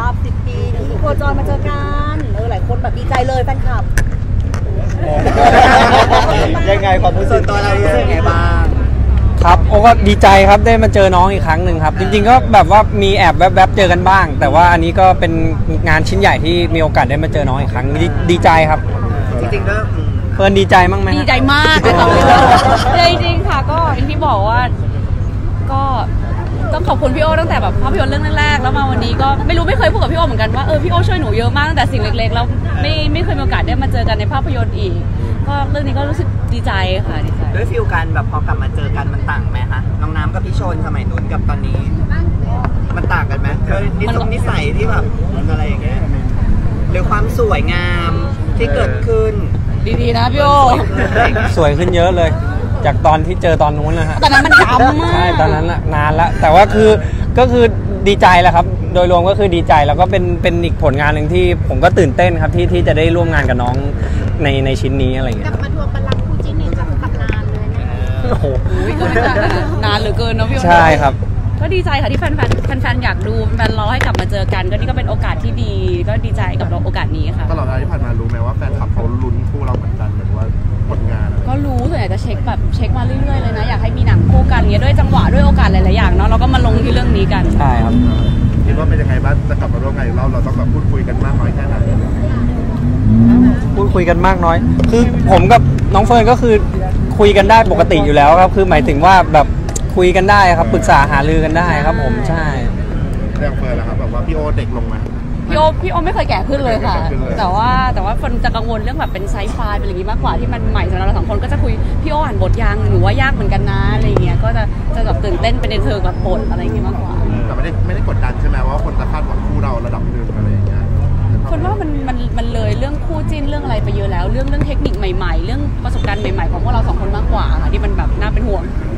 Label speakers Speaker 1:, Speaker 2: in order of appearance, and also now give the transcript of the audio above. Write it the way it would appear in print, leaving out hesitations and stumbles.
Speaker 1: อบ10 ปีที่โคจรมาเจอกันหลายคนแบบดีใจเลยแฟนคลับ
Speaker 2: ยังไงความรู้สึกตัวเราเป็นไงบ้าง
Speaker 3: ครับโอ้ก็ดีใจครับได้มาเจอน้องอีกครั้งหนึ่งครับจริงๆก็แบบว่ามีแอบแวบๆเจอกันบ้างแต่ว่าอันนี้ก็เป็นงานชิ้นใหญ่ที่มีโอกาสได้มาเจอน้องอีกครั้งดีใจครับ
Speaker 2: จริงๆก็
Speaker 3: เฟิร์นดีใจมั้งไหม
Speaker 4: ดีใจมากเลยต่อเลยจริงๆค่ะก็อย่างที่บอกว่าก็ต้องขอบคุณพี่โอตั้งแต่แบบภาพยนตร์เรื่องแรกๆแล้วมาวันนี้ก็ไม่เคยพูดกับพี่โอเหมือนกันว่าพี่โอช่วยหนูเยอะมากตั้งแต่สิ่งเล็กๆแล้วไม่เคยมีโอกาสได้มาเจอกันในภาพยนตร์อีกก็เรื่องนี้ก็รู้สึกดีใจค่ะดีใจ
Speaker 2: ด้วยฟิลกันแบบพอกลับมาเจอกันมันต่างไหมคะน้องน้ำกับพี่ชนสมัยนู้นกับตอนนี้มันต่างกันไหมคือนิสัยที่แบบอะไรอย่างเงี้ยหรือความสวยงามที่เกิดขึ้น
Speaker 4: ดีๆนะพี่โอ
Speaker 3: สวยขึ้นเยอะเลยจากตอนที่เจอตอนนู้นนะฮะ
Speaker 4: ตอนนั้นมันดำมาก
Speaker 3: ใช่ตอนนั้นนานแล้วแต่ว่าก็คือดีใจแหละครับโดยรวมก็คือดีใจแล้วก็เป็นอีกผลงานหนึ่งที่ผมก็ตื่นเต้นครับที่จะได้ร่วมงานกับน้องในชิ้นนี้อะไรอย่างเงี้ย
Speaker 1: กลับมาทวงบัลลังก์คู่จิ้นในจากตำนานเลย
Speaker 3: โอ้โห
Speaker 4: ก็นานเหลือเกินเนาะพี่โอ
Speaker 3: ใช่ครับ
Speaker 4: ก็ดีใจค่ะที่แฟนอยากดูแฟนรอให้กลับมาเจอกันก็นี่ก็เป็นโอกาสที่ดีก็ดีใจกับโอกาสนี้ค่ะ
Speaker 5: ตลอดเวลาที่ผ่านมารู้ไหมว่าแฟนคลับเขาลุ้นคู่เราเหมือนกันเหมือนว่าผลงาน
Speaker 4: ก็รู้ส่วนใหญ่จะเช็คมาเรื่อยๆเลยนะอยากให้มีหนังคู่กันเงี้ยด้วยจังหวะด้วยโอกาสหลายๆอย่างเนาะเราก็มาลงที่เรื่องนี้กัน
Speaker 3: ใช่ครับ
Speaker 5: คิดว่าเป็นยังไงบ้างจะกลับมาร่วมงานอีกรอบเราต้องแบบพูดคุยกันมากน้อยแค่ไหน
Speaker 3: พูดคุยกันมากน้อยคือผมกับน้องเฟิร์นก็คือคุยกันได้ปกติอยู่แล้วครับคือหมายถึงว่าแบบคุยกันได้ครับปรึกษาหารือกันได้ครับผมใช่
Speaker 5: เรื่องเฟิร์นแล้วครับแบบว่าพี่โอเด็กลงมา
Speaker 4: พี่โอไม่เคยแก่ขึ้นเลยค่ะแต่ว่าคนจะกังวลเรื่องแบบเป็นไซส์ไฟเป็นอย่างนี้มากกว่าที่มันใหม่สำหรับเราสองคนก็จะคุยพี่โออ่านบทยังหนูว่ายากเหมือนกันนะอะไรเงี้ยก็จะแบบตื่นเต้นเป็นในเชิงแบบบทอะไรอย่างงี้มากกว่า
Speaker 5: แต่ไม่ได้กดดันใช่ไหมว่าคนจะคาดหวังคู่เราระดับหนึ่งอะไรอย่างเงี้ย
Speaker 4: คนว่ามันเลยเรื่องคู่จิ้นเรื่องอะไรไปเยอะแล้วเรื่องเทคนิคใหม่ๆเรื่องประสบการณ์ใหม่ๆของพวกเราสองคนมากกว่าค่ะที่มันแบบน่าเป็นห่วง